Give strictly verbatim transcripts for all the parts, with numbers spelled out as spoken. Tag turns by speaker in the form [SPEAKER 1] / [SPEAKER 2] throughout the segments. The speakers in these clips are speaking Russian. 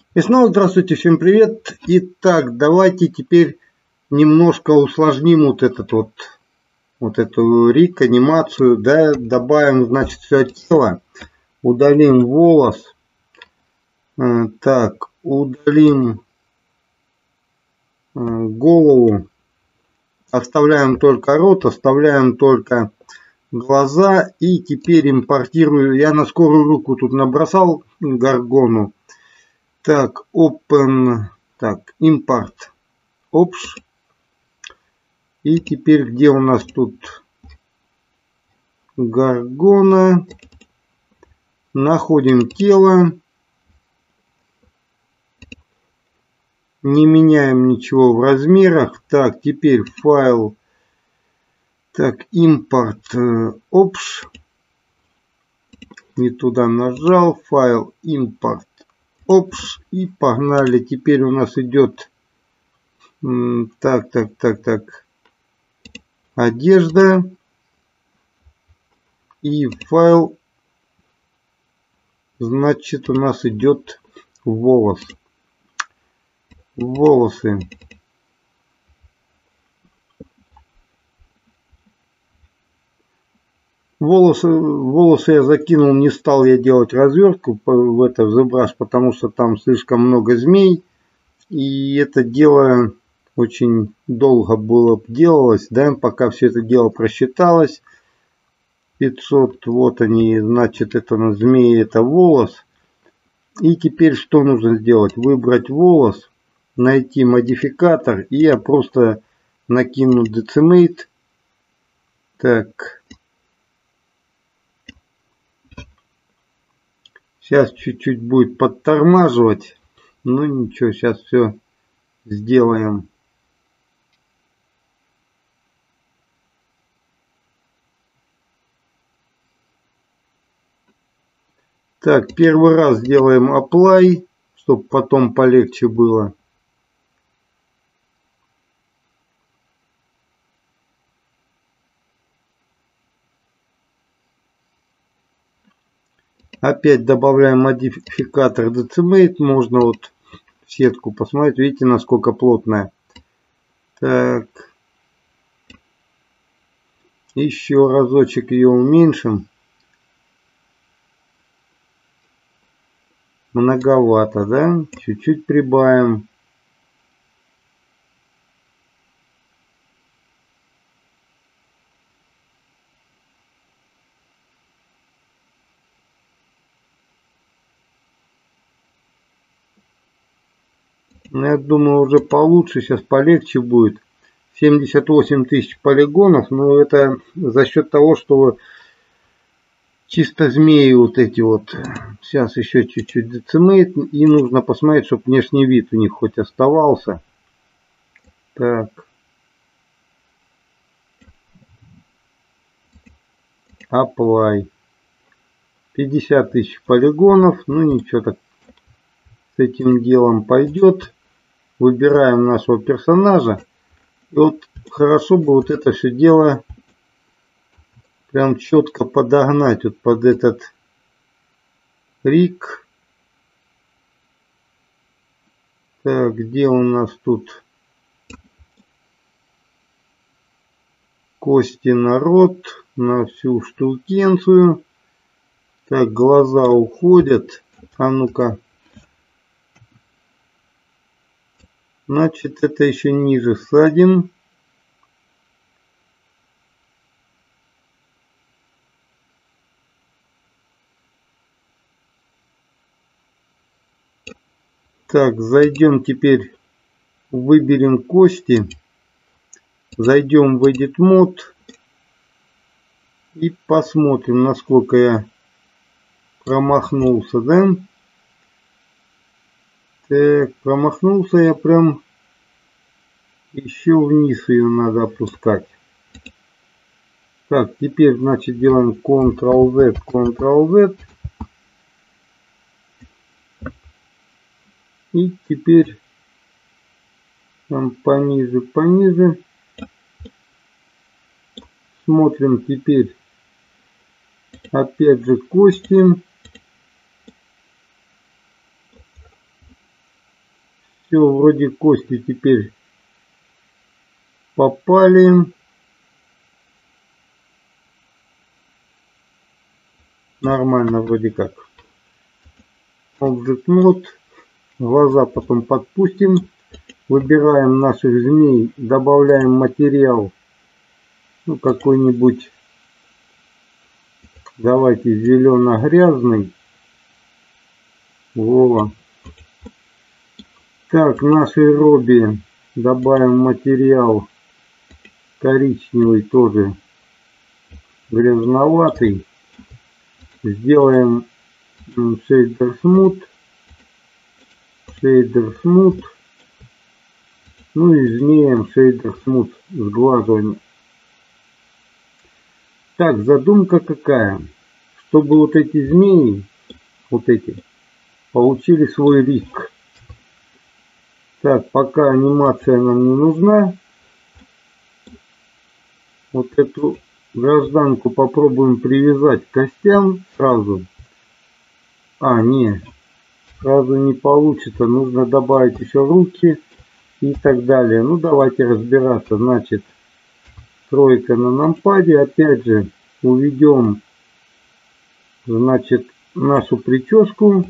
[SPEAKER 1] И снова здравствуйте, всем привет. Итак, давайте теперь немножко усложним вот этот вот, вот эту рик, анимацию, да, добавим, значит, все тело, удалим волос, так, удалим голову, оставляем только рот, оставляем только глаза и теперь импортирую, я на скорую руку тут набросал Гаргону. Так, open, так, import, опш. И теперь где у нас тут Гаргона? Находим тело. Не меняем ничего в размерах. Так, теперь файл. Так, импорт, опш. Не туда нажал. Файл, импорт, опш. И погнали. Теперь у нас идет. Так, так, так, так. Одежда. И файл, значит, у нас идет волос. Волосы. Волосы, волосы я закинул, не стал я делать развертку в это в ZBrush, потому что там слишком много змей. И это дело очень долго было делалось, да, пока все это дело просчиталось. пятьсот, вот они, значит, это на змеи, это волос. И теперь что нужно сделать? Выбрать волос, найти модификатор, и я просто накину Decimate. Так. Сейчас чуть-чуть будет подтормаживать. Ну ничего, сейчас все сделаем. Так, первый раз делаем Apply, чтобы потом полегче было. Опять добавляем модификатор Decimate. Можно вот в сетку посмотреть. Видите, насколько плотная. Так. Еще разочек ее уменьшим. Многовато, да? Чуть-чуть прибавим. Я думаю, уже получше, сейчас полегче будет. семьдесят восемь тысяч полигонов, но это за счет того, что чисто змеи вот эти вот. Сейчас еще чуть-чуть децимейт, и нужно посмотреть, чтобы внешний вид у них хоть оставался. Так. Apply. пятьдесят тысяч полигонов, ну ничего, так с этим делом пойдет. Выбираем нашего персонажа. И вот хорошо бы вот это все дело прям четко подогнать вот под этот рик. Так, где у нас тут кости, народ, на всю штукенцию. Так, глаза уходят. А ну-ка. Значит, это еще ниже садим. Так, зайдем теперь, выберем кости. Зайдем в Edit Mode. И посмотрим, насколько я промахнулся, да? Так, промахнулся я прям. Еще вниз ее надо опускать. Так, теперь, значит, делаем контрол-Z, контрол-Z. И теперь там пониже, пониже. Смотрим теперь. Опять же кости. Все, вроде кости теперь попали. Нормально вроде как. Object Mode. Глаза потом подпустим. Выбираем наших змей. Добавляем материал. Ну, какой-нибудь. Давайте зелено-грязный. Во. Так, нашей робе добавим материал коричневый, тоже грязноватый. Сделаем шейдер смут. Шейдер смут. Ну и змеем шейдер смут с глазами. Так, задумка какая? Чтобы вот эти змеи, вот эти, получили свой риск. Так, пока анимация нам не нужна. Вот эту гражданку попробуем привязать к костям сразу. А, не, сразу не получится. Нужно добавить еще руки и так далее. Ну, давайте разбираться. Значит, тройка на нампаде. Опять же, уведем, значит, нашу прическу.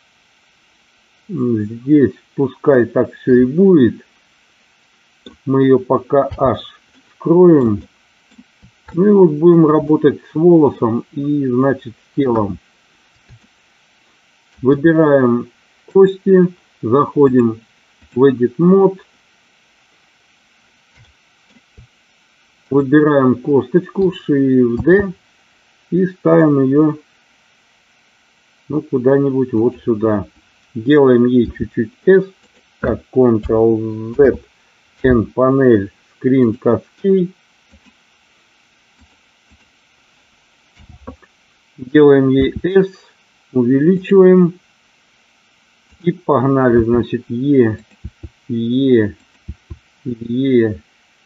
[SPEAKER 1] Здесь пускай так все и будет. Мы ее пока аж скроем. Ну и вот будем работать с волосом и, значит, с телом. Выбираем кости, заходим в Edit Mode, выбираем косточку Shift D и ставим ее, ну, куда-нибудь вот сюда. Делаем ей чуть-чуть S, так, Ctrl-Z, N панель, Screen Cascade. Делаем ей S, увеличиваем и погнали, значит, E, E, E.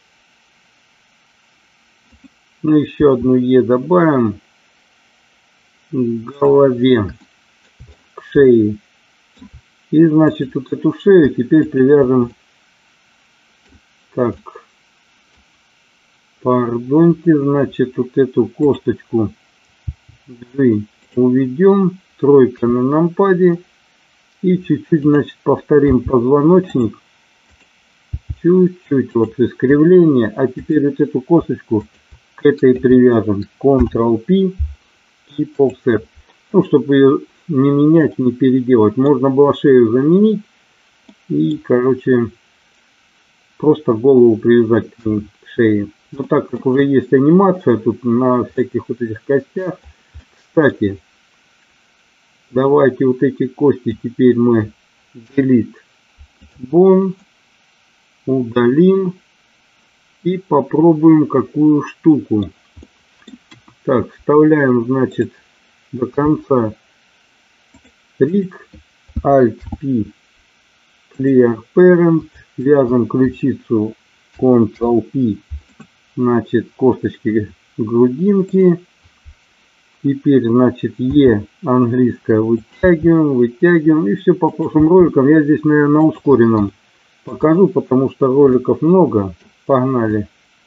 [SPEAKER 1] Ну, еще одну Е добавим к голове, к шее. И, значит, вот эту шею теперь привяжем. Так, пардоньте, значит, вот эту косточку G уведем. Тройка на нампаде. И чуть-чуть, значит, повторим позвоночник. Чуть-чуть вот искривление. А теперь вот эту косточку к этой привяжем. Ctrl-P и Offset. Ну, чтобы ее не менять, не переделать. Можно было шею заменить. И, короче, просто голову привязать к шее. Но так как уже есть анимация тут на всяких вот этих костях. Кстати, давайте вот эти кости теперь мы Delete Bone удалим. И попробуем какую штуку. Так, вставляем, значит, до конца Rig, Alt-P, Clear Parent, вяжем ключицу Ctrl-P, значит, косточки грудинки. Теперь, значит, E английская вытягиваем, вытягиваем. И все по прошлым роликам. Я здесь, наверное, на ускоренном покажу, потому что роликов много. Погнали.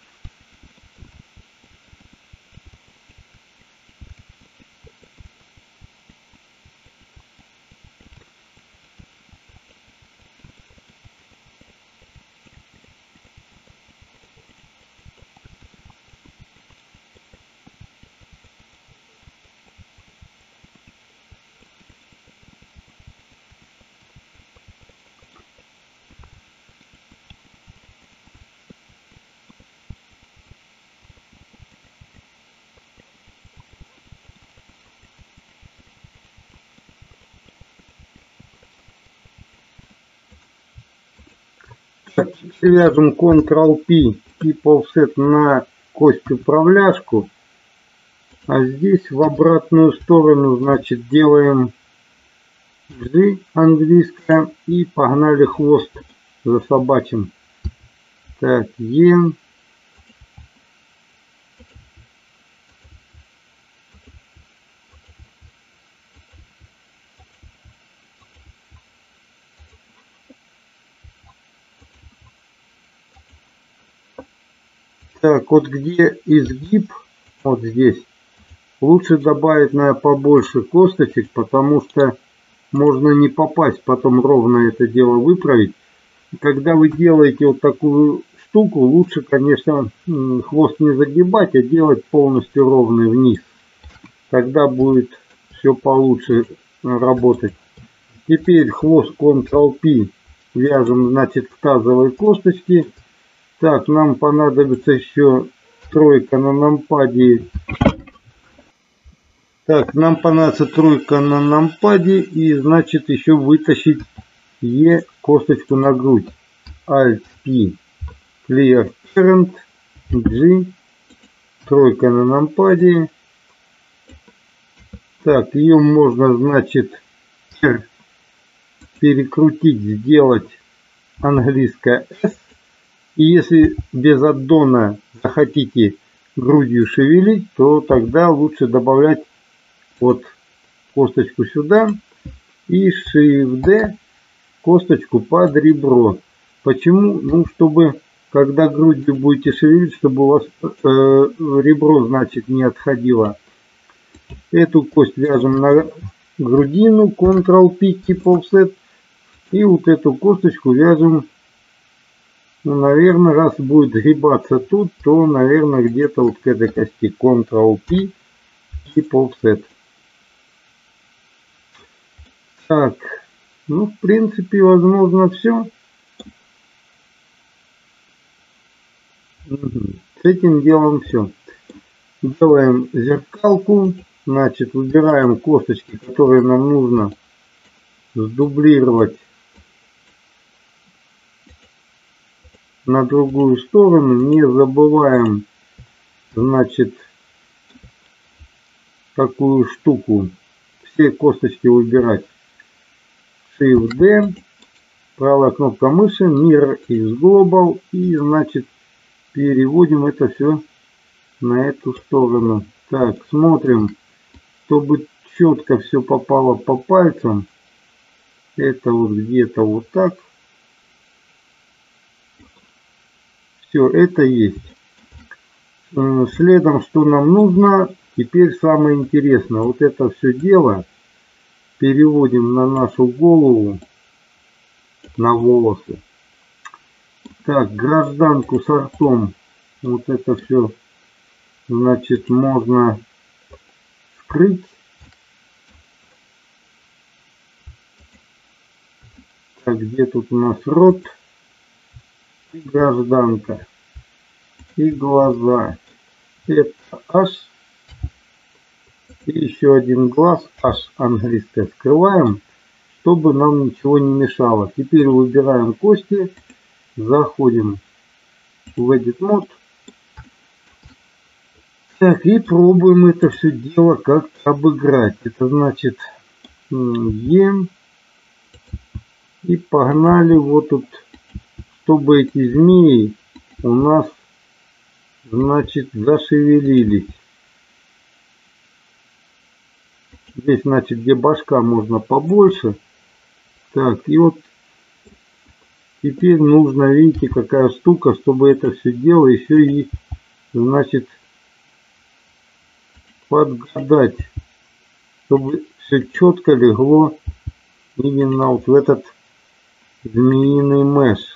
[SPEAKER 1] Вяжем Ctrl-P и Offset на кость управляшку. А здесь в обратную сторону, значит, делаем G английская и погнали хвост за собачьим. Так, Е. Так, вот где изгиб, вот здесь, лучше добавить, наверное, побольше косточек, потому что можно не попасть, потом ровно это дело выправить. Когда вы делаете вот такую штуку, лучше, конечно, хвост не загибать, а делать полностью ровный вниз. Тогда будет все получше работать. Теперь хвост контрол пи вяжем, значит, в тазовой косточке. Так, нам понадобится еще тройка на нампаде. Так, нам понадобится тройка на нампаде и, значит, еще вытащить Е косточку на грудь. Alt P, Clear Parent, G, тройка на нампаде. Так, ее можно, значит, перекрутить, сделать английское S. И если без аддона захотите грудью шевелить, то тогда лучше добавлять вот косточку сюда и Shift D косточку под ребро. Почему? Ну, чтобы когда грудью будете шевелить, чтобы у вас э, ребро, значит, не отходило. Эту кость вяжем на грудину, контрол пи, тип offset. И вот эту косточку вяжем, ну, наверное, раз будет сгибаться тут, то, наверное, где-то вот к этой кости контрол пи, тип offset. Так, ну, в принципе, возможно, все. С этим делом все. Делаем зеркалку. Значит, выбираем косточки, которые нам нужно сдублировать на другую сторону. Не забываем, значит, такую штуку. Все косточки выбирать. Shift D. Правая кнопка мыши. Mirror is Global. И, значит, переводим это все на эту сторону. Так, смотрим, чтобы четко все попало по пальцам. Это вот где-то вот так. Все, это есть. Следом, что нам нужно, теперь самое интересное. Вот это все дело переводим на нашу голову, на волосы. Так, гражданку с ртом. Вот это все, значит, можно скрыть. Так, где тут у нас рот? И гражданка. И глаза. Это H. И еще один глаз. H английское скрываем, чтобы нам ничего не мешало. Теперь выбираем кости. Заходим в Edit Mode. Так, и пробуем это все дело как-то обыграть. Это значит Е. И погнали вот тут, чтобы эти змеи у нас, значит, зашевелились. Здесь, значит, где башка, можно побольше. Так, и вот теперь нужно, видите, какая штука, чтобы это все дело еще и, значит, подгадать, чтобы все четко легло именно вот в этот змеиный меш.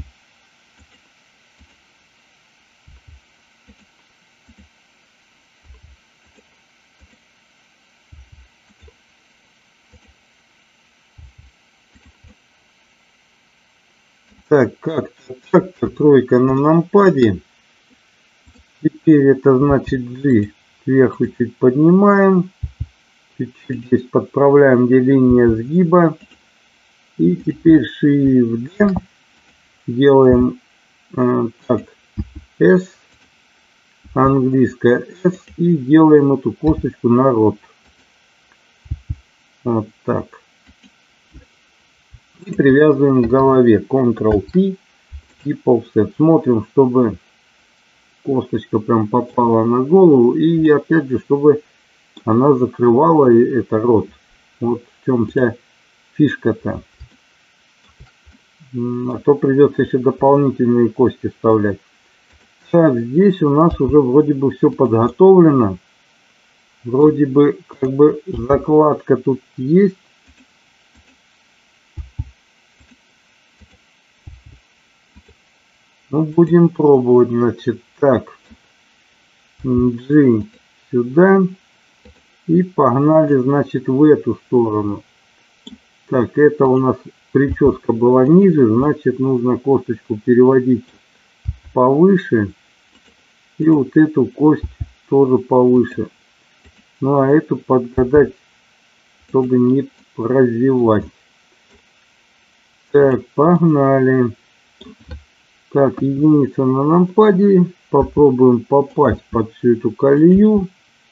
[SPEAKER 1] Так, как-то так-то тройка на нампаде. Теперь это значит G сверху чуть поднимаем. Чуть-чуть здесь подправляем, где линия сгиба. И теперь Shift D. Делаем э, так. S. Английская S. И делаем эту косточку на рот. Вот так. И привязываем к голове. контрол пи и offset. Смотрим, чтобы косточка прям попала на голову. И опять же, чтобы она закрывала это рот. Вот в чем вся фишка-то. А то придется еще дополнительные кости вставлять. Так, здесь у нас уже вроде бы все подготовлено. Вроде бы как бы закладка тут есть. Ну, будем пробовать, значит, так. G сюда. И погнали, значит, в эту сторону. Так, это у нас прическа была ниже, значит, нужно косточку переводить повыше. И вот эту кость тоже повыше. Ну, а эту подгадать, чтобы не прозевать. Так, погнали. Так, единица на нампаде. Попробуем попасть под всю эту колею.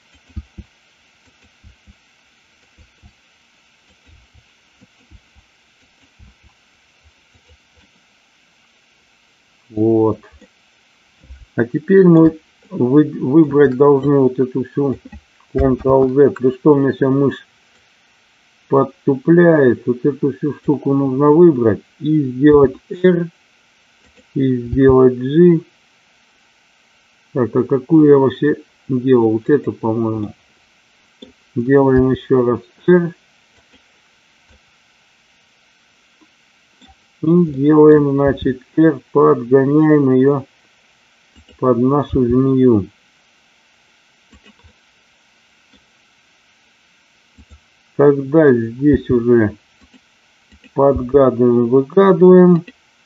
[SPEAKER 1] Вот. А теперь мы вы, выбрать должны вот эту всю контрол-зет. Да что у меня вся мышь подтупляет. Вот эту всю штуку нужно выбрать. И сделать R. И сделать G. Так, а какую я вообще делал? Вот эту, по-моему. Делаем еще раз R. И делаем, значит, R. Подгоняем ее под нашу змею. Тогда здесь уже подгадываем, выгадываем.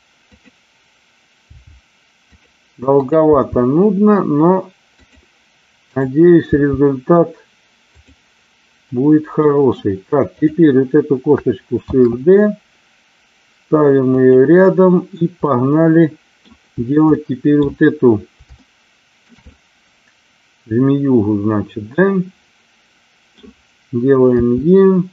[SPEAKER 1] Долговато, нудно, но надеюсь, результат будет хороший. Так, теперь вот эту косточку Shift-D. Ставим ее рядом и погнали делать теперь вот эту змеюгу, значит, да? Делаем E.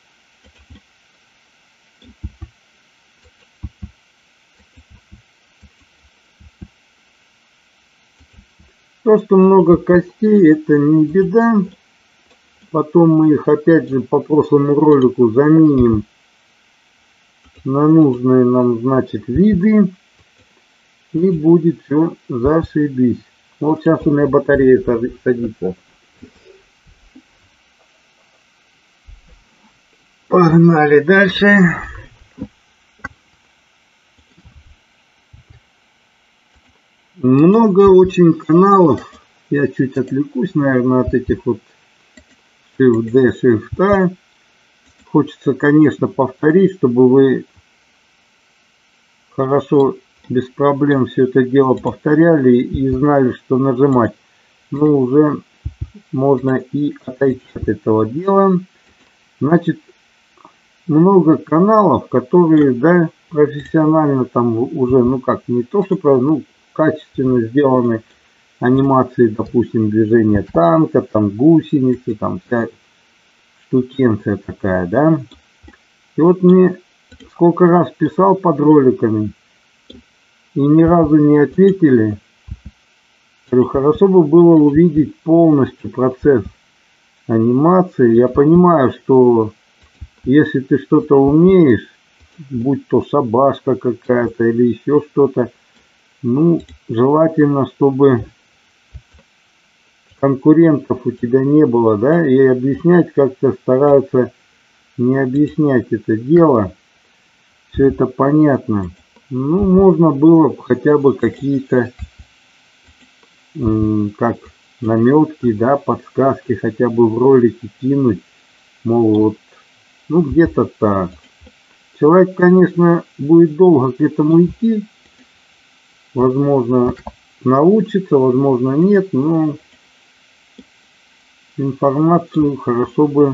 [SPEAKER 1] То, что много костей, это не беда. Потом мы их опять же по прошлому ролику заменим на нужные нам, значит, виды. И будет все зашибись. Вот сейчас у меня батарея садится. Погнали дальше. Много очень каналов. Я чуть отвлекусь, наверное, от этих вот Shift-D, Shift-A. Хочется, конечно, повторить, чтобы вы хорошо, без проблем все это дело повторяли и знали, что нажимать. Но уже можно и отойти от этого дела. Значит, много каналов, которые, да, профессионально там уже, ну как, не то что, ну, качественно сделаны анимации, допустим, движения танка, там гусеницы, там вся штукенция такая, да. И вот мне сколько раз писал под роликами и ни разу не ответили. Говорю, хорошо бы было увидеть полностью процесс анимации. Я понимаю, что если ты что-то умеешь, будь то собачка какая-то или еще что-то, ну, желательно, чтобы конкурентов у тебя не было, да, и объяснять как-то стараются не объяснять это дело. Все это понятно. Ну, можно было хотя бы какие-то, как наметки, да, подсказки хотя бы в ролике кинуть. Мол, вот, ну, где-то так. Человек, конечно, будет долго к этому идти. Возможно, научится, возможно, нет, но информацию хорошо бы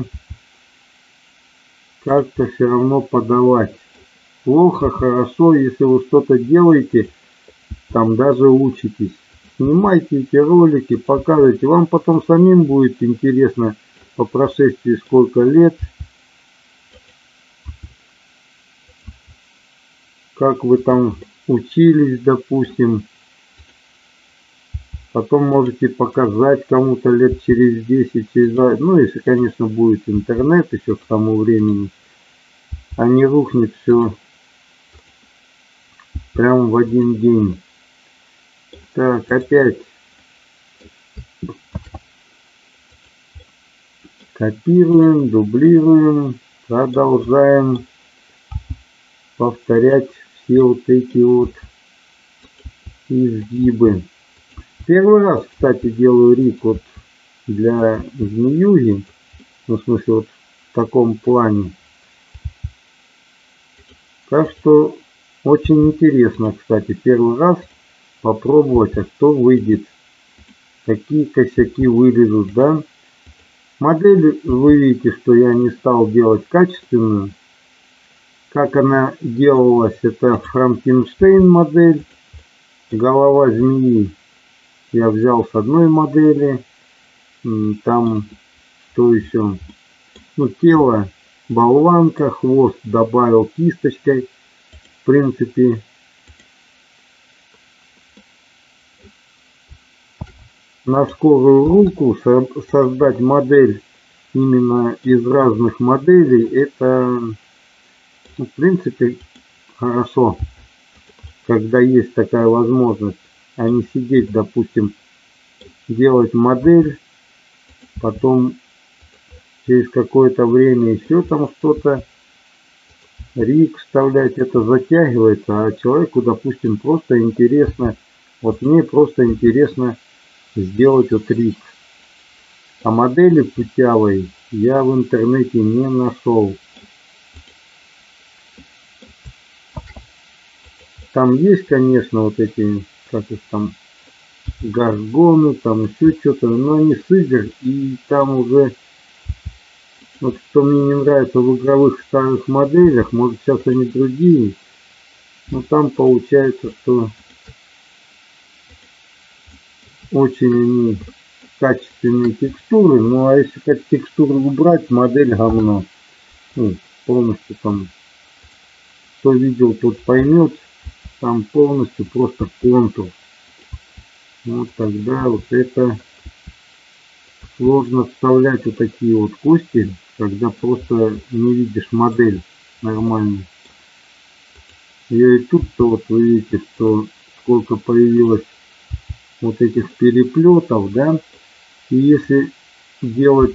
[SPEAKER 1] как-то все равно подавать. Плохо, хорошо, если вы что-то делаете, там даже учитесь. Снимайте эти ролики, показывайте. Вам потом самим будет интересно по прошествии сколько лет, как вы там учились, допустим. Потом можете показать кому-то лет через десять, через двадцать. Ну, если, конечно, будет интернет еще к тому времени. А не рухнет все прям в один день. Так, опять копируем, дублируем, продолжаем повторять все вот эти вот изгибы. Первый раз, кстати, делаю рик вот для змеюги, ну, в смысле вот в таком плане. Так что очень интересно, кстати, первый раз попробовать, а что выйдет, какие косяки вылезут, да. Модель, вы видите, что я не стал делать качественную. Как она делалась, это Франкенштейн модель, голова змеи. Я взял с одной модели, там что еще, ну, тело, болванка, хвост добавил кисточкой, в принципе. На скорую руку создать модель именно из разных моделей, это, ну, в принципе, хорошо, когда есть такая возможность, а не сидеть, допустим, делать модель, потом через какое-то время еще там что-то, рик вставлять, это затягивается, а человеку, допустим, просто интересно, вот мне просто интересно сделать вот рик. А модели путявой я в интернете не нашел. Там есть, конечно, вот эти, как их там, гаргоны, там еще что-то, но они с игр, и там уже, вот что мне не нравится в игровых старых моделях, может сейчас они другие, но там получается, что очень они качественные текстуры, ну а если как текстуру убрать, модель говно. Ну, полностью там, кто видел, тот поймет, там полностью просто контур. Вот тогда вот это сложно вставлять вот такие вот кости, когда просто не видишь модель нормально. Я и тут-то вот вы видите, что сколько появилось вот этих переплетов, да, и если делать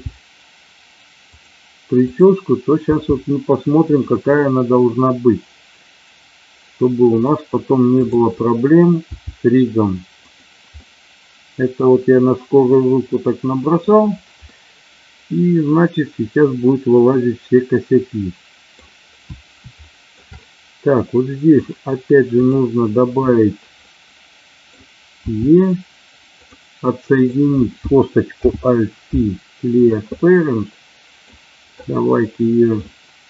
[SPEAKER 1] прическу, то сейчас вот мы посмотрим, какая она должна быть, чтобы у нас потом не было проблем с ригом. Это вот я на скорую руку так набросал, и значит сейчас будет вылазить все косяки. Так, вот здесь опять же нужно добавить Е, отсоединить косточку Alt-C Clear Parent. Давайте ее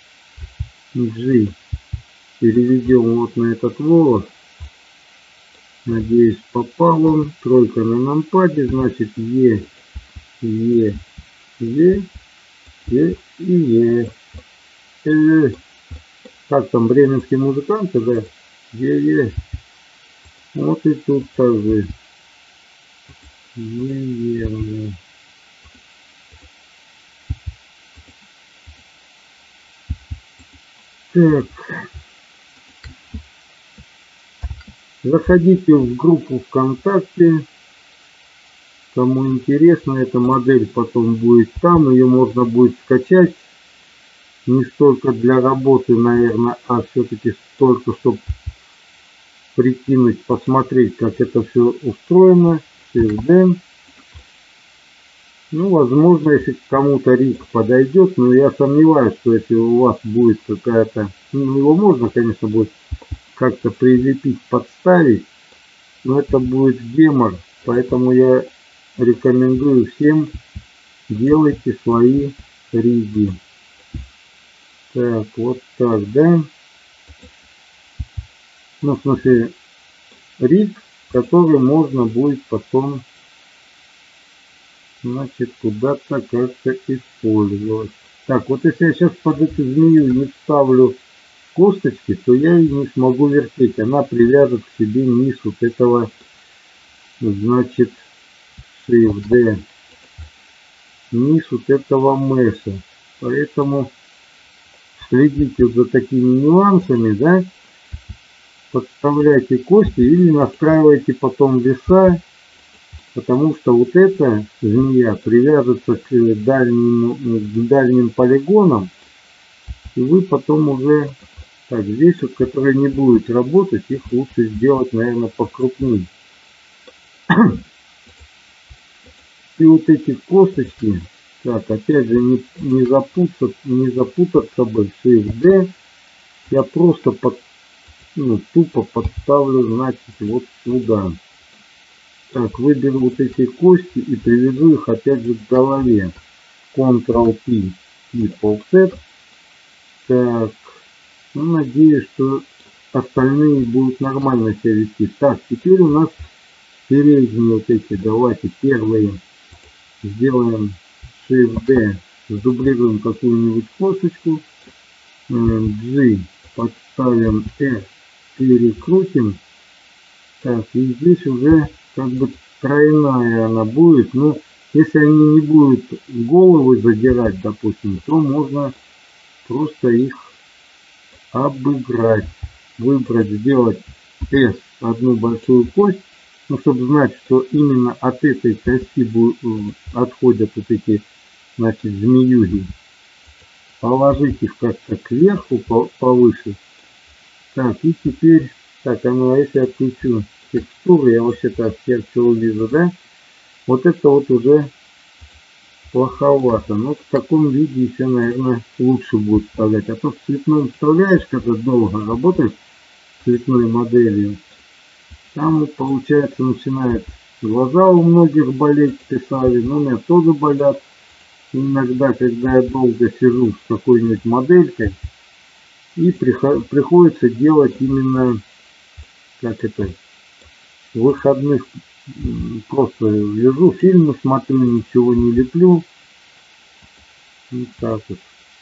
[SPEAKER 1] G переведем вот на этот волос. Надеюсь, попал он. Тройка на нампаде, значит Е, Е, Е, Е и Е. Э, как там, бременские музыканты, да? Е, Е. Вот и тут также. Е, Е. Так. Заходите в группу ВКонтакте. Кому интересно, эта модель потом будет там. Ее можно будет скачать. Не столько для работы, наверное, а все-таки столько, чтобы прикинуть, посмотреть, как это все устроено. Сейвден. Ну, возможно, если кому-то рик подойдет, но я сомневаюсь, что если у вас будет какая-то... Ну, его можно, конечно, будет как-то прилепить, подставить, но это будет гемор, поэтому я рекомендую всем, делайте свои риги. Так, вот так, да? Ну, в смысле, риг, который можно будет потом, значит, куда-то как-то использовать. Так, вот если я сейчас под эту змею не вставлю косточки, то я ее не смогу вертеть. Она привяжет к себе низ вот этого, значит, Shift D, низ вот этого меша. Поэтому следите за такими нюансами, да. подставляйте кости или настраивайте потом веса, потому что вот эта змея привяжется к дальним, к дальним полигонам, и вы потом уже, так, здесь вот, которые не будут работать, их лучше сделать, наверное, покрупнее. И вот эти косточки, так, опять же, не, не запутаться, не запутаться бы, Shift D, я просто под, ну, тупо подставлю, значит, вот сюда. Так, выберу вот эти кости и приведу их опять же к голове. Ctrl-P и Offset. Так, ну, надеюсь, что остальные будут нормально себя вести. Так, теперь у нас передние вот эти, давайте первые сделаем Shift D, сдублируем какую-нибудь косточку, G подставим, R перекрутим. Так, и здесь уже как бы тройная она будет. Но если они не будут головы задирать, допустим, то можно просто их обыграть. Выбрать, сделать S одну большую кость, ну, чтобы знать, что именно от этой кости будут, отходят вот эти, значит, змеюги. Положить их как-то кверху, повыше. Так, и теперь, так, а ну, а если я отключу текстуру, я вообще-то все вижу, да? Вот это вот уже плоховато. Но в таком виде еще, наверное, лучше будет вставлять. А то в цветном вставляешь, когда долго работаешь с цветной моделью, там, получается, начинает глаза у многих болеть, писали, но у меня тоже болят. Иногда, когда я долго сижу с какой-нибудь моделькой, и приходится делать именно, как это, в выходных просто лежу, фильмы смотрю, ничего не леплю. Вот так вот.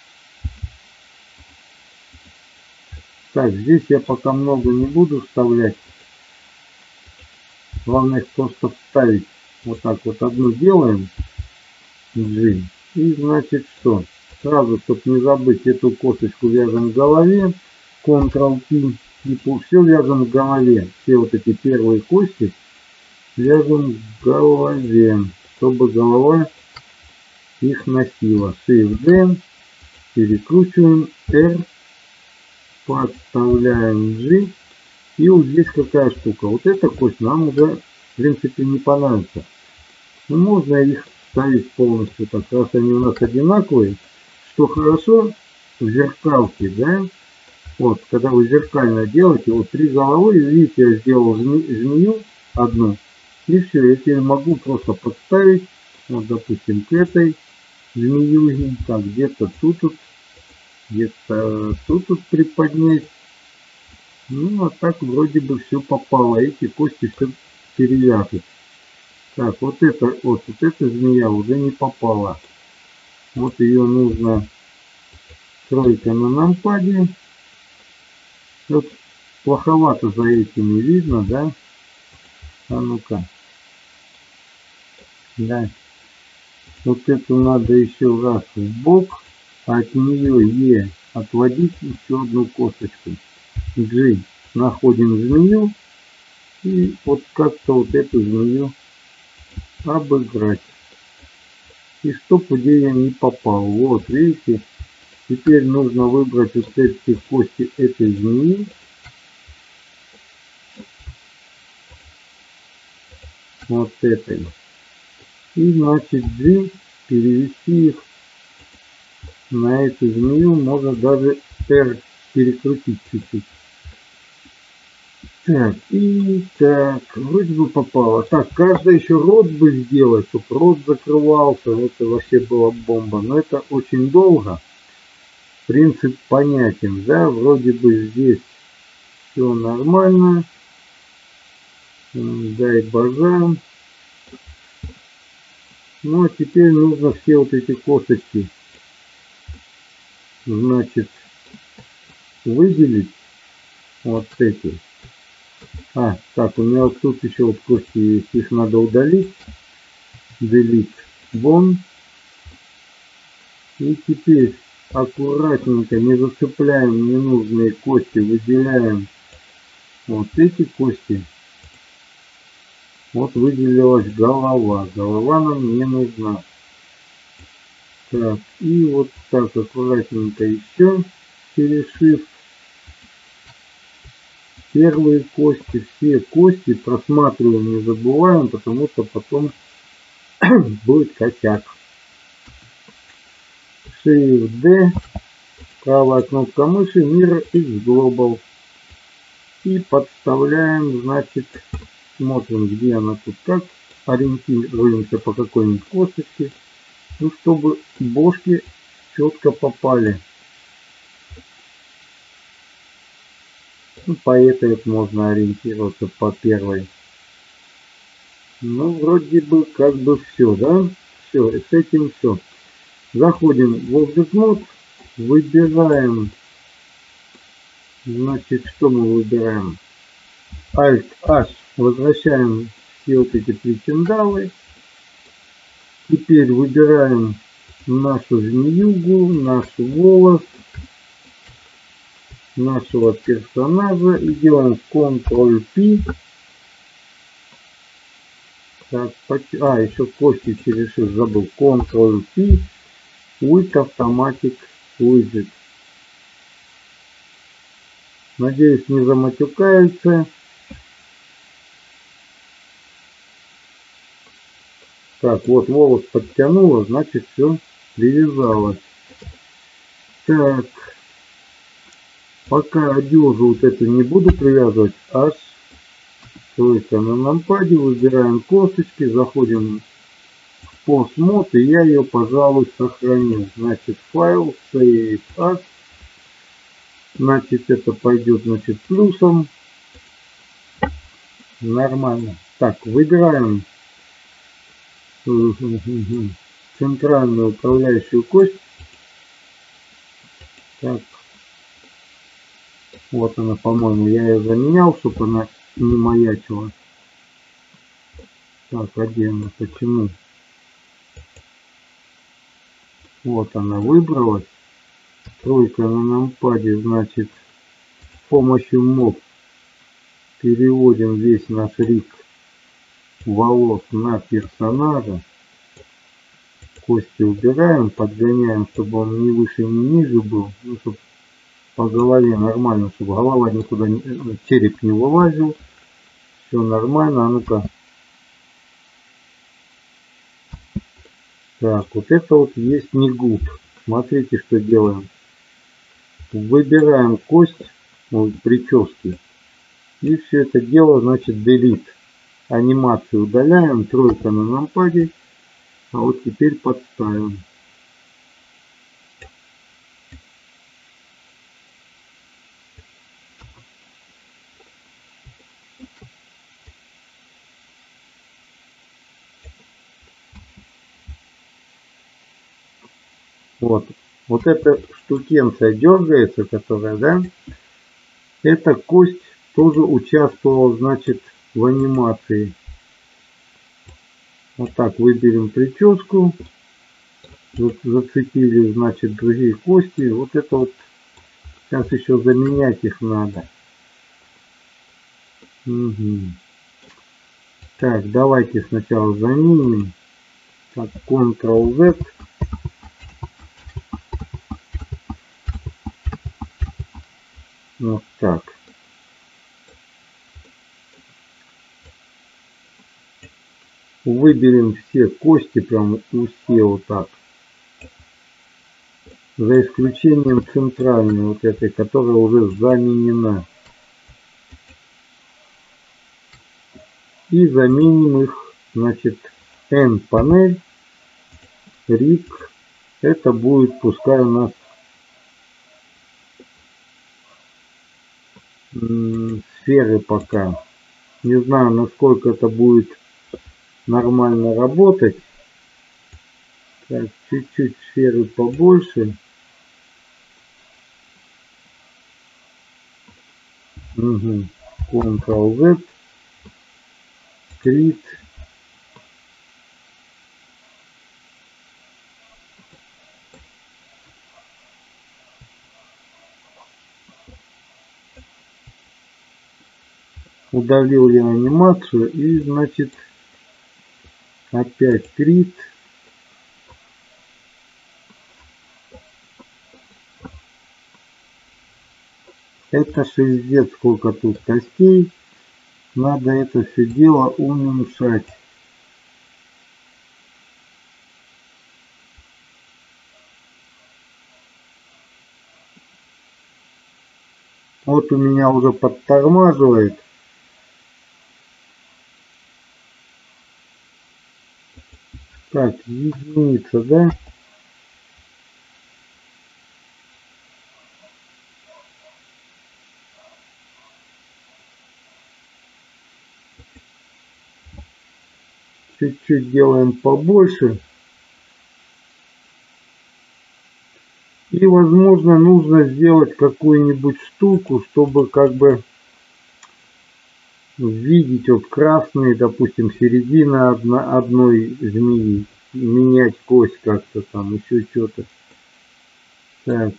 [SPEAKER 1] Так, здесь я пока много не буду вставлять. Главное их просто вставить. Вот так вот одну делаем. G. И значит что? Сразу, чтобы не забыть, эту косточку вяжем в голове. Ctrl-P. И все вяжем в голове. Все вот эти первые кости вяжем в голове, чтобы голова их носила. Shift D. Перекручиваем. R. Подставляем G. И вот здесь какая штука. Вот эта кость нам уже, в принципе, не понравится. Но можно их ставить полностью так, раз они у нас одинаковые, что хорошо в зеркалке, да, вот, когда вы зеркально делаете, вот три головы, видите, я сделал зме змею одну, и все, я теперь могу просто подставить, вот, допустим, к этой змеюге, так, где-то тут, тут где-то тут, тут приподнять, ну, а так вроде бы все попало, эти кости все перевяжут. Так, вот это, вот, вот эта змея уже не попала. Вот ее нужно тройка на нампаде. Вот плоховато за этим не видно, да? А ну-ка. Да. Вот эту надо еще раз в бок, а от нее Е отводить еще одну косточку. G находим змею и вот как-то вот эту змею обыграть. И чтоб где я не попал. Вот, видите, теперь нужно выбрать вот эти кости этой змеи. Вот этой. И значит G перевести их на эту змею. Можно даже R перекрутить чуть-чуть. Так, и так, вроде бы попало. Так, каждый еще рот бы сделать, чтобы рот закрывался. Это вообще была бомба. Но это очень долго. Принцип понятен, да? Вроде бы здесь все нормально. Дай божа. Ну, а теперь нужно все вот эти косточки, значит, выделить. Вот эти. А, так, у меня вот тут еще вот кости есть, их надо удалить. Delete Bone. И теперь аккуратненько, не зацепляем ненужные кости, выделяем Вот эти кости. Вот выделилась голова. Голова нам не нужна. Так, и вот так аккуратненько еще через Shift. Первые кости, все кости просматриваем, не забываем, потому что потом будет косяк. Shift D, правая кнопка мыши, Mirror X Global. И подставляем, значит, смотрим, где она тут как. Ориентируемся по какой-нибудь косточке. Ну, чтобы бошки четко попали. Ну, по этой вот можно ориентироваться, по первой. Ну, вроде бы как бы все, да? Все, с этим все. Заходим в Object Mode, выбираем, значит, что мы выбираем? Alt-H, возвращаем все вот эти причиндалы. Теперь выбираем нашу змеюгу, наш волос, нашего персонажа и делаем контрол-P. Так, а, еще кости через Shift забыл. контрол-P, with Automatic Widget. Надеюсь, не заматюкается. Так, вот волос подтянуло, значит все привязалось. Так, пока одежду вот эту не буду привязывать, аж только на нампаде выбираем косточки, заходим в Post Mode, и я ее, пожалуй, сохраню. Значит, файл, Save As. Значит, это пойдет, значит, плюсом. Нормально. Так, выбираем центральную управляющую кость. Так. Вот она, по-моему, я ее заменял, чтобы она не маячила. Так, отдельно. Почему? Вот она выбралась. Тройка на нампаде, значит, с помощью мод переводим весь наш риг волос на персонажа. Кости убираем, подгоняем, чтобы он не выше, не ниже был. Ну, чтобы по голове нормально, чтобы голова никуда, не, череп не вылазил. Все нормально. А ну-ка. Так, вот это вот есть не good. Смотрите, что делаем. Выбираем кость, вот, прически. И все это дело, значит, delete. Анимацию удаляем, тройка на нампаде. А вот теперь подставим. Вот. Вот эта штукенция дергается, которая, да, эта кость тоже участвовала, значит, в анимации. Вот так выберем прическу. Зацепили, значит, другие кости. Вот это вот сейчас еще заменять их надо. Угу. Так, давайте сначала заменим. Так, контрол-Z. Вот так. Выберем все кости, прям все вот так. За исключением центральной, вот этой, которая уже заменена. И заменим их, значит, N-панель, риг. Это будет, пускай у нас сферы пока. Не знаю, насколько это будет нормально работать. Так, чуть-чуть сферы побольше. Угу. контрол-Z. Крит. Удалил я анимацию и, значит, опять крит. Это шестьдесят, сколько тут костей. Надо это все дело уменьшать. Вот у меня уже подтормаживает. Так, единица, да? Чуть-чуть делаем побольше. И, возможно, нужно сделать какую-нибудь штуку, чтобы как бы видеть вот красные, допустим, середина одна, одной змеи. Менять кость как-то там, еще что-то. Так.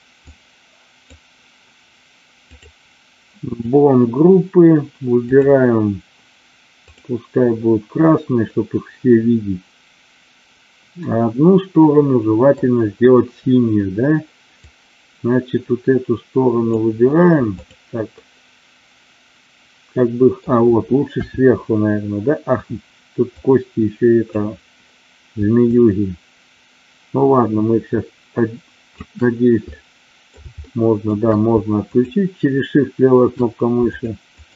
[SPEAKER 1] Бон группы. Выбираем. Пускай будут красные, чтобы их все видеть. А одну сторону желательно сделать синюю, да? Значит, вот эту сторону выбираем. Так. Как бы, а вот, лучше сверху, наверное, да? Ах, тут кости еще это, змеюги. Ну ладно, мы сейчас, надеюсь, можно, да, можно отключить через Shift, левая кнопка мыши.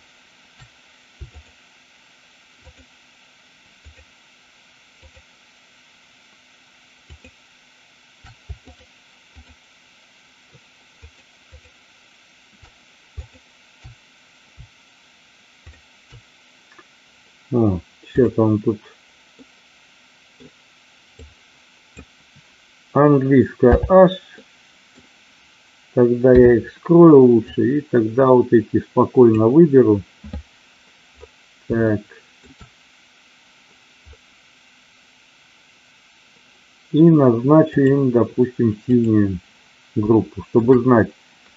[SPEAKER 1] О, сейчас он тут английская H. Тогда я их скрою лучше, и тогда вот эти спокойно выберу. Так. И назначу им, допустим, синюю группу, чтобы знать.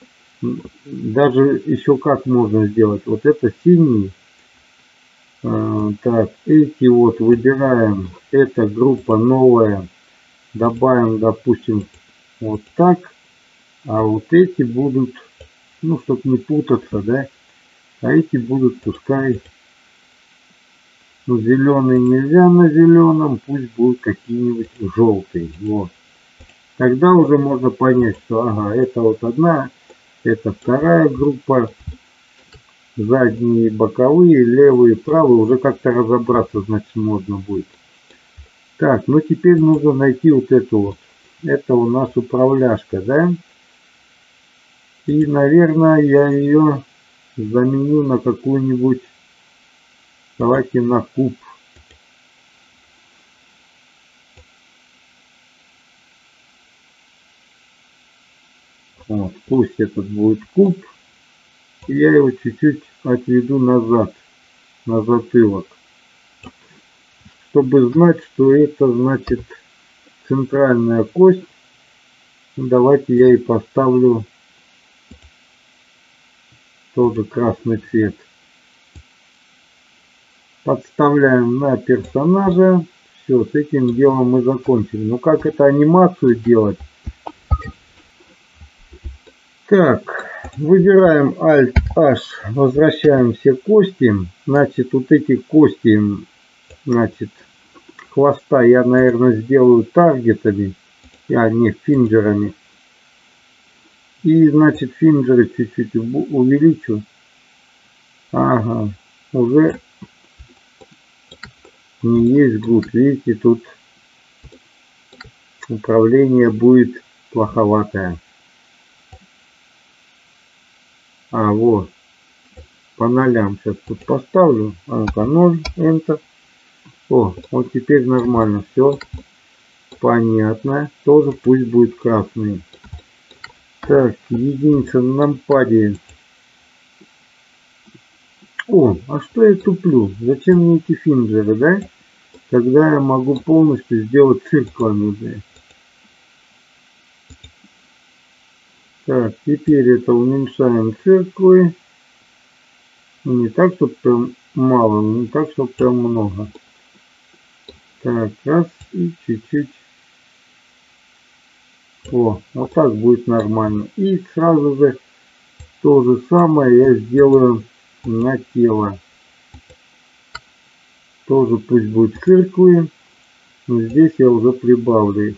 [SPEAKER 1] Даже еще как можно сделать. Вот это синий. А, так, эти вот выбираем. Это группа новая. Добавим, допустим, вот так. А вот эти будут, ну, чтобы не путаться, да. А эти будут, пускай, ну, зеленый нельзя на зеленом, пусть будут какие-нибудь желтые. Вот. Тогда уже можно понять, что, ага, это вот одна, это вторая группа. Задние, боковые, левые, правые, уже как-то разобраться, значит, можно будет. Так, ну теперь нужно найти вот эту вот. Это у нас управляшка, да? И, наверное, я ее заменю на какую-нибудь, давайте на куб. Вот, пусть этот будет куб. И я его чуть-чуть отведу назад, на затылок. Чтобы знать, что это значит центральная кость. Давайте я и поставлю тоже красный цвет. Подставляем на персонажа. Все, с этим делом мы закончили. Но как это анимацию делать? Так, выбираем Alt-H, возвращаем все кости. Значит, вот эти кости, значит, хвоста я, наверное, сделаю таргетами, а не финджерами. И, значит, финджеры чуть-чуть увеличу. Ага, уже не есть гуд. Видите, тут управление будет плоховатое. А, вот. По нолям сейчас тут поставлю. А ну-ка, ноль, Enter. О, вот теперь нормально. Все понятно. Тоже пусть будет красный. Так, единица на нампаде. О, а что я туплю? Зачем мне эти финджеры, да? Когда я могу полностью сделать цирклами, да? Так, теперь это уменьшаем цирклы. Не так, чтобы прям мало, не так, чтобы прям много. Так, раз и чуть-чуть. О, вот так будет нормально. И сразу же то же самое я сделаю на тело. Тоже пусть будет циркулы. Но здесь я уже прибавлю их.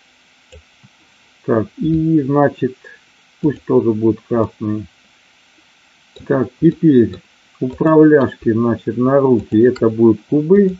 [SPEAKER 1] Так, и значит, пусть тоже будут красные. Так, теперь управляшки, значит, на руки это будут кубы.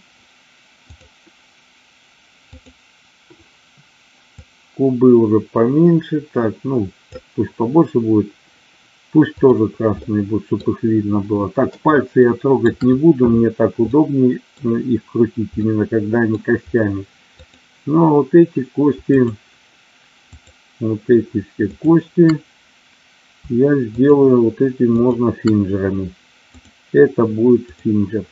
[SPEAKER 1] Кубы уже поменьше. Так, ну, пусть побольше будет. Пусть тоже красные будут, чтобы их видно было. Так, пальцы я трогать не буду. Мне так удобнее их крутить, именно когда они костями. Но вот эти кости, вот эти все кости я сделаю, вот эти можно финджерами. Это будет финджер.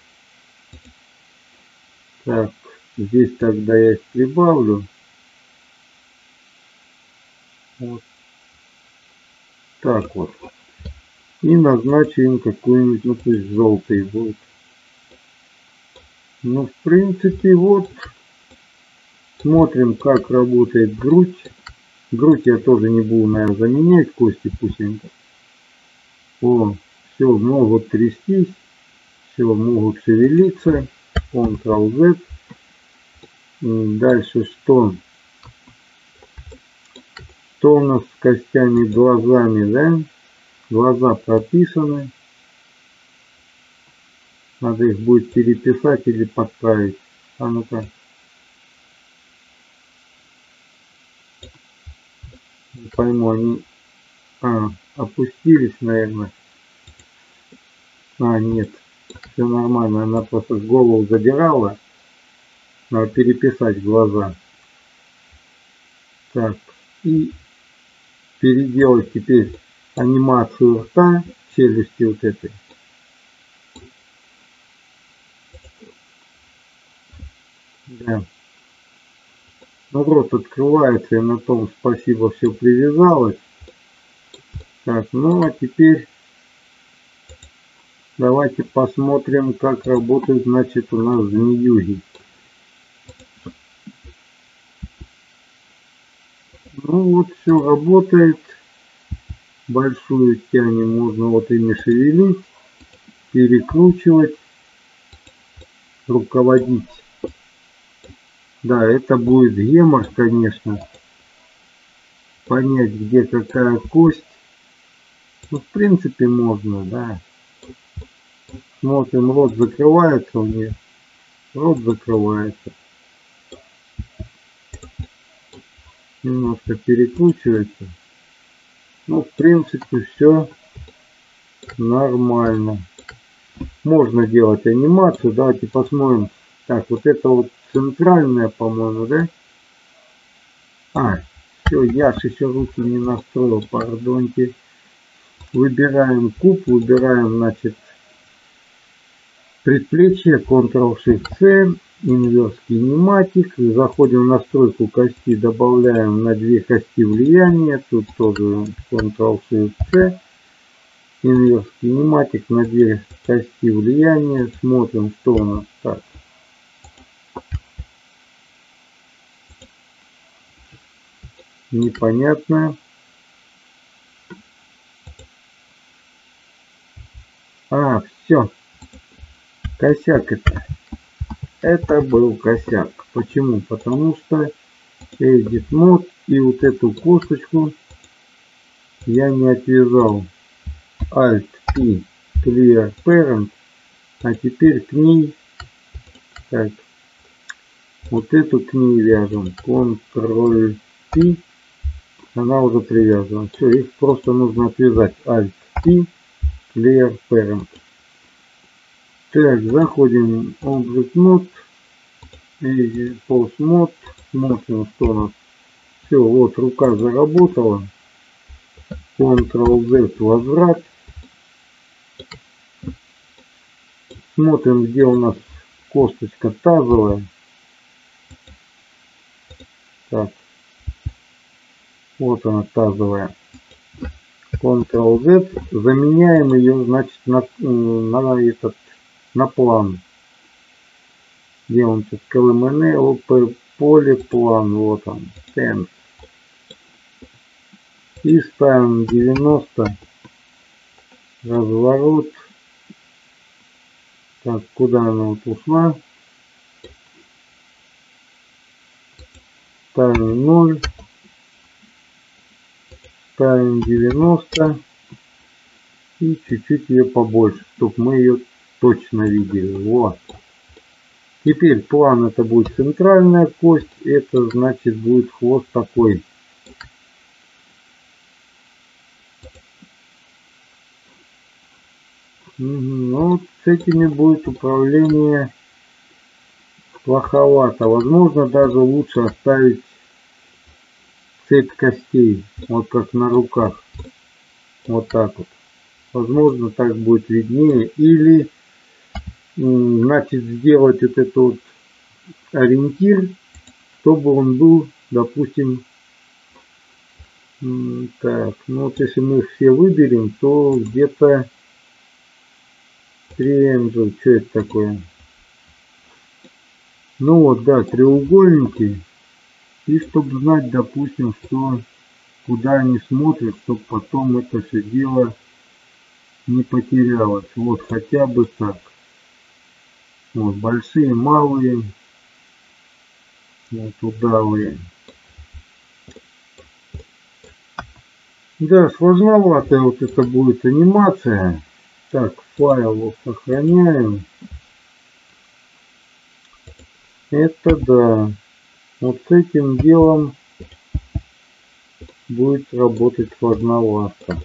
[SPEAKER 1] Так, здесь тогда я их прибавлю. Вот так вот. И назначу им какой-нибудь, ну пусть желтый будет. Ну, в принципе, вот. Смотрим, как работает грудь. Грудь я тоже не буду, наверное, заменять. Кости пусть они. О, все, могут трястись. Все, могут шевелиться. контрол зет. Дальше что? Что у нас с костями, глазами, да? Глаза прописаны. Надо их будет переписать или подправить. А ну-ка. Не пойму, они а, опустились, наверное. А, нет. Все нормально. Она просто голову задирала. Надо переписать глаза. Так. И переделать теперь анимацию рта, челюсти вот этой. Да. Ну, рот открывается, и на том спасибо, все привязалось. Так, ну а теперь давайте посмотрим, как работают, значит, у нас змеюги. Ну вот все работает. Большую тянем, можно вот ими шевелить, перекручивать, руководить. Да, это будет гемор, конечно. Понять, где какая кость. Ну, в принципе, можно, да. Смотрим, рот закрывается у нее. Рот закрывается. Немножко перекручивается. Ну, в принципе, все нормально. Можно делать анимацию. Давайте посмотрим. Так, вот это вот центральная, по-моему, да? А, все, я ж еще руки не настроил, пардоньте. Выбираем куб, выбираем, значит, предплечье, контрол шифт си, инверс кинематик. Заходим в настройку кости, добавляем на две кости влияние. Тут тоже контрол шифт си, инверс кинематик, на две кости влияние. Смотрим, что у нас так. Непонятно. А, все. Косяк это. Это был косяк. Почему? Потому что Edit Mode и вот эту косточку я не отвязал. Alt-P Clear Parent. А теперь к ней, так, вот эту к ней вяжем. Ctrl-P. Она уже привязана. Все, их просто нужно отвязать. Alt-P Clear Parent. Так, заходим в Object Mode. И Pose Mode. Смотрим, что у нас. Все, вот рука заработала. контрол-Z возврат. Смотрим, где у нас косточка тазовая. Так. Вот она тазовая. контрол зет, заменяем ее, значит, на, на этот, на план. Где он тут? КЛМН, поле, план, вот он, тенс. И ставим девяносто, разворот. Так, куда она вот ушла? Ставим ноль, ставим девяносто и чуть-чуть ее побольше, чтобы мы ее точно видели. Вот. Теперь план это будет центральная кость, это значит будет хвост такой. Ну, вот с этими будет управление плоховато. Возможно, даже лучше оставить цепь костей, вот как на руках. Вот так вот. Возможно, так будет виднее. Или, значит, сделать вот этот вот ориентир, чтобы он был, допустим, так, ну вот если мы их все выберем, то где-то триэнгл, что это такое? Ну вот, да, треугольники. И чтобы знать, допустим, что куда они смотрят, чтобы потом это все дело не потерялось. Вот хотя бы так. Вот большие, малые, вот удалые. Да, сложноватая вот это будет анимация. Так, файл сохраняем. Это да. Вот с этим делом будет работать сложновато.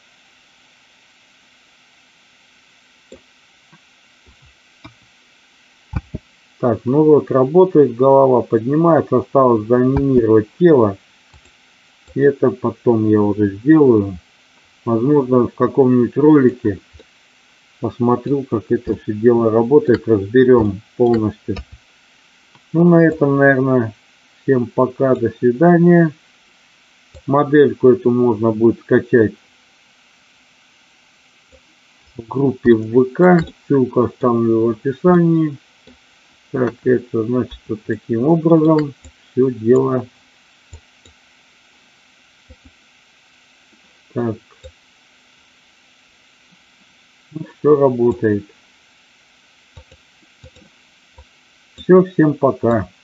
[SPEAKER 1] Так, ну вот работает голова, поднимается, осталось заанимировать тело. И это потом я уже сделаю. Возможно, в каком-нибудь ролике посмотрю, как это все дело работает, разберем полностью. Ну, на этом, наверное, всем пока, до свидания. Модельку эту можно будет скачать в группе в ВК, ссылку оставлю в описании. Так, это значит вот таким образом все дело. Так, ну, все работает. Все, всем пока.